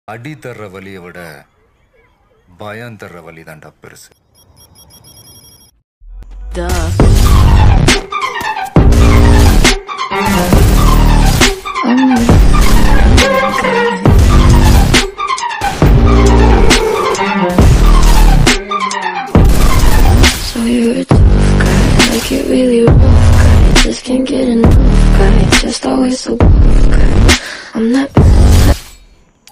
அடி தர்ற வலியை விட பயம் தர்ற வலி தான்டா பெருசு. So you're a tough guy, like it really rough guy. Just can't get enough guy, just always so tough guy. I'm that bad.